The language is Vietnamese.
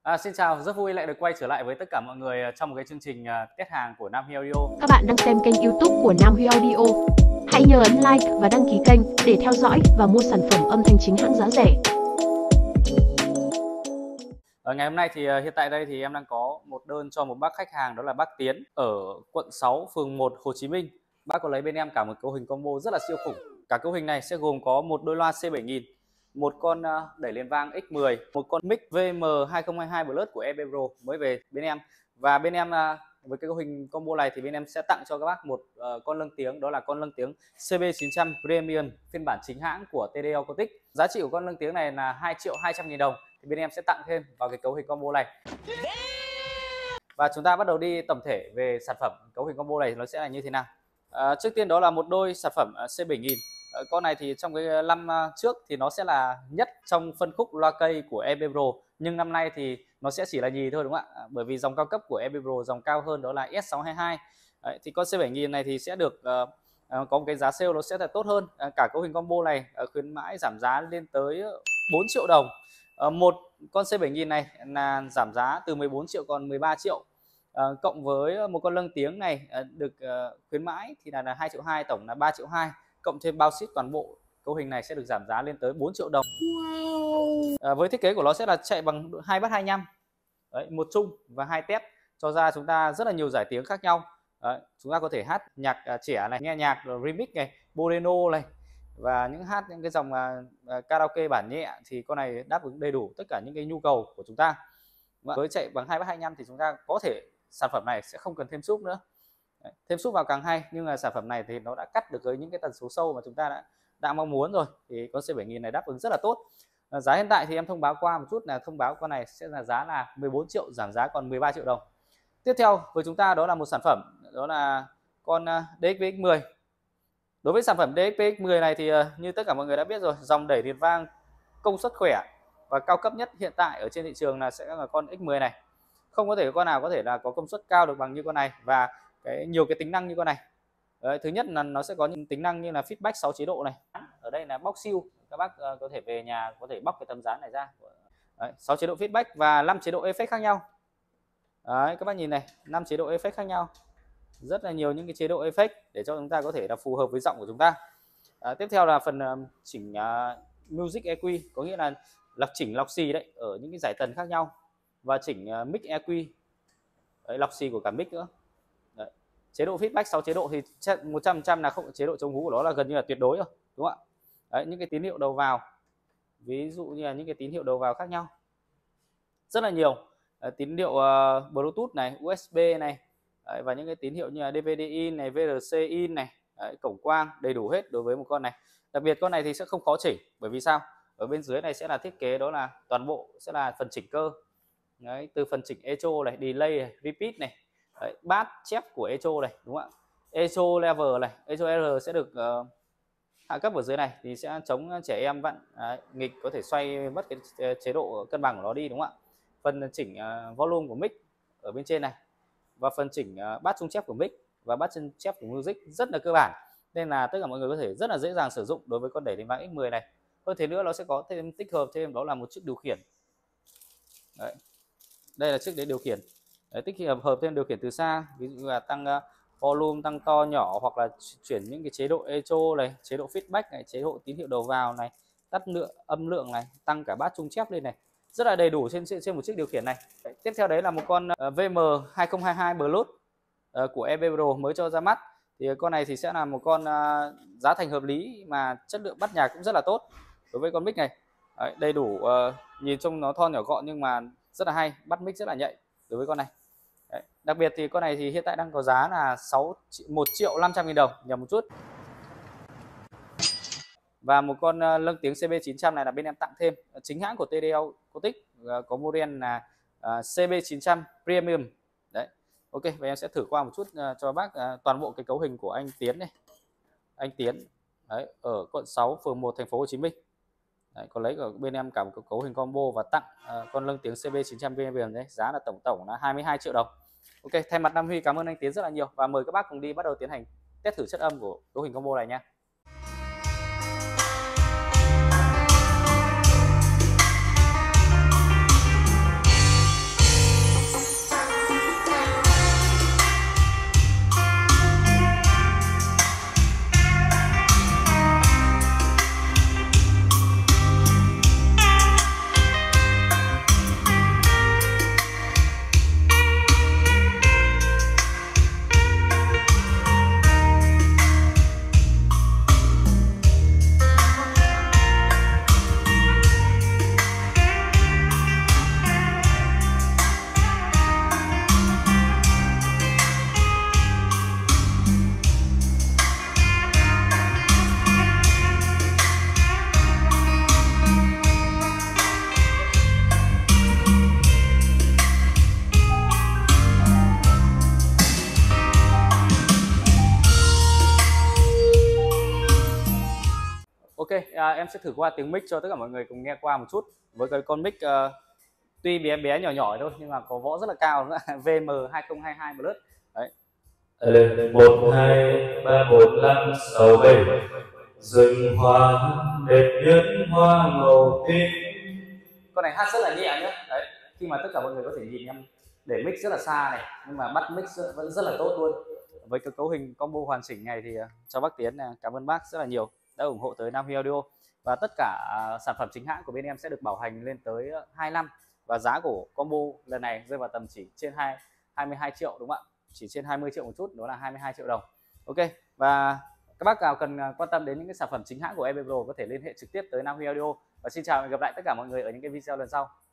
Xin chào, rất vui lại được quay trở lại với tất cả mọi người trong một cái chương trình test hàng của Nam Huy Audio. Các bạn đang xem kênh YouTube của Nam Huy Audio. Hãy nhớ ấn like và đăng ký kênh để theo dõi và mua sản phẩm âm thanh chính hãng giá rẻ. Ngày hôm nay thì hiện tại đây thì em đang có một đơn cho một bác khách hàng, đó là bác Tiến ở quận 6, phường 1, Hồ Chí Minh. Bác có lấy bên em cả một cấu hình combo rất là siêu khủng. Cả cấu hình này sẽ gồm có một đôi loa C7000, một con đẩy liền vang X10, một con mic VM2022 Plus của EB Pro mới về bên em. Và bên em với cái cấu hình combo này thì bên em sẽ tặng cho các bác một con lâng tiếng, đó là con lâng tiếng CB900 Premium phiên bản chính hãng của TD Acoustic. Giá trị của con lâng tiếng này là 2.200.000 đồng. Thì bên em sẽ tặng thêm vào cái cấu hình combo này. Và chúng ta bắt đầu đi tổng thể về sản phẩm cấu hình combo này nó sẽ là như thế nào. Trước tiên đó là một đôi sản phẩm C7000. Con này thì trong cái năm trước thì nó sẽ là nhất trong phân khúc loa cây của EB Pro, nhưng năm nay thì nó sẽ chỉ là nhì thôi, đúng không ạ? Bởi vì dòng cao cấp của EB Pro, dòng cao hơn đó là S622. Đấy, thì con C7000 này thì sẽ được có một cái giá sale nó sẽ là tốt hơn. Cả cấu hình combo này khuyến mãi giảm giá lên tới 4 triệu đồng. Một con C7000 này là giảm giá từ 14 triệu còn 13 triệu. Cộng với một con lâng tiếng này được khuyến mãi thì là 2 triệu 2, tổng là 3 triệu 2, cộng thêm bao ship toàn bộ cấu hình này sẽ được giảm giá lên tới 4 triệu đồng. Với thiết kế của nó sẽ là chạy bằng 2 bass 25. Đấy, một chung và 2 tép, cho ra chúng ta rất là nhiều giải tiếng khác nhau. Đấy, chúng ta có thể hát nhạc trẻ này, nghe nhạc remix này, bolero này, và những cái dòng karaoke bản nhẹ thì con này đáp ứng đầy đủ tất cả những cái nhu cầu của chúng ta. Với chạy bằng 2 bass 25 thì chúng ta có thể sản phẩm này sẽ không cần thêm súp nữa. Đấy, thêm súp vào càng hay, nhưng mà sản phẩm này thì nó đã cắt được với những cái tần số sâu mà chúng ta đã mong muốn rồi, thì con C7000 này đáp ứng rất là tốt. Giá hiện tại thì em thông báo qua một chút, là thông báo con này sẽ là giá là 14 triệu, giảm giá còn 13 triệu đồng. Tiếp theo với chúng ta đó là một sản phẩm, đó là con DXP-X10. Đối với sản phẩm DXP-X10 này thì như tất cả mọi người đã biết rồi, dòng đẩy liền vang công suất khỏe và cao cấp nhất hiện tại ở trên thị trường là sẽ là con X10 này. Không có thể con nào có thể là có công suất cao được bằng như con này và nhiều cái tính năng như con này. Đấy, thứ nhất là nó sẽ có những tính năng như là feedback 6 chế độ này. Ở đây là bóc siêu, các bác có thể về nhà có thể bóc cái tấm dán này ra. Đấy, 6 chế độ feedback và 5 chế độ effect khác nhau. Đấy, các bác nhìn này, 5 chế độ effect khác nhau. Rất là nhiều những cái chế độ effect để cho chúng ta có thể là phù hợp với giọng của chúng ta. Tiếp theo là phần chỉnh music EQ, có nghĩa là chỉnh lọc xì đấy ở những cái giải tần khác nhau, và chỉnh mic EQ, đấy, lọc xì của cả mic nữa. Đấy. Chế độ feedback 6 chế độ thì 100% là không, chế độ chống hú của nó là gần như là tuyệt đối rồi, đúng không ạ? Đấy, những cái tín hiệu đầu vào, ví dụ như là những cái tín hiệu đầu vào khác nhau rất là nhiều. Tín hiệu Bluetooth này, USB này, đấy, và những cái tín hiệu như là DVD in này, VRC in này, đấy, cổng quang đầy đủ hết đối với một con này. Đặc biệt con này thì sẽ không khó chỉnh, bởi vì sao? Ở bên dưới này sẽ là thiết kế đó là toàn bộ sẽ là phần chỉnh cơ. Đấy, từ phần chỉnh echo này, delay này, repeat này, đấy, bass chép của echo này, đúng không ạ? Echo level này, echo R sẽ được hạ cấp ở dưới này thì sẽ chống trẻ em vặn nghịch, có thể xoay mất cái chế độ cân bằng của nó đi, đúng không ạ? Phần chỉnh volume của mic ở bên trên này, và phần chỉnh bass trung chép của mic và bass chân chép của music rất là cơ bản, nên là tất cả mọi người có thể rất là dễ dàng sử dụng đối với con đẩy liền vang X10 này. Hơn thế nữa, nó sẽ có thêm tích hợp thêm đó là một chiếc điều khiển. Đấy. Đây là chiếc để điều khiển. Đấy, tích hợp thêm điều khiển từ xa, ví dụ là tăng volume, tăng to nhỏ, hoặc là chuyển những cái chế độ echo này, chế độ feedback này, chế độ tín hiệu đầu vào này, tắt âm lượng này, tăng cả bass trung chép lên này, rất là đầy đủ trên một chiếc điều khiển này. Đấy, tiếp theo đấy là một con VM2022 Plus của EB Pro mới cho ra mắt. Thì con này thì sẽ là một con giá thành hợp lý mà chất lượng bắt nhạc cũng rất là tốt đối với con mic này. Đấy, đầy đủ, nhìn trông nó thon nhỏ gọn nhưng mà rất là hay, bắt mic rất là nhạy đối với con này. Đấy, đặc biệt thì con này thì hiện tại đang có giá là 1.500.000 đồng, nhầm một chút. Và một con lâng tiếng CB900 này là bên em tặng thêm, chính hãng của TD Acoustic, có model là CB900 Premium. Đấy. Ok, và em sẽ thử qua một chút cho bác toàn bộ cái cấu hình của anh Tiến này. Anh Tiến đấy, ở quận 6, phường 1, thành phố Hồ Chí Minh. Đấy, có lấy ở bên em cả một cấu hình combo và tặng con lâng tiếng CB900 Premium đấy, giá là tổng là 22 triệu đồng. Ok, thay mặt Nam Huy cảm ơn anh Tiến rất là nhiều, và mời các bác cùng đi bắt đầu tiến hành test thử chất âm của cấu hình combo này nha. em sẽ thử qua tiếng mic cho tất cả mọi người cùng nghe qua một chút với cái con mic tuy bé bé nhỏ nhỏ thôi nhưng mà có võ rất là cao nữa. VM2022 Plus đấy. Lên 1 2 3 4 5 6 7 rừng hoa đẹp nhất hoa màu tím. Con này hát rất là nhẹ nhé. Đấy, khi mà tất cả mọi người có thể nhìn em để mic rất là xa này nhưng mà bắt mic vẫn rất là tốt luôn. Với cái cấu hình combo hoàn chỉnh này thì cho bác Tiến cảm ơn bác rất là nhiều đã ủng hộ tới Nam Huy Audio. Và tất cả sản phẩm chính hãng của bên em sẽ được bảo hành lên tới 2 năm. Và giá của combo lần này rơi vào tầm chỉ trên 22 triệu đúng không ạ? Chỉ trên 20 triệu một chút, đó là 22 triệu đồng. Ok, và các bác nào cần quan tâm đến những cái sản phẩm chính hãng của EB Pro có thể liên hệ trực tiếp tới Nam Huy Audio. Và xin chào và hẹn gặp lại tất cả mọi người ở những cái video lần sau.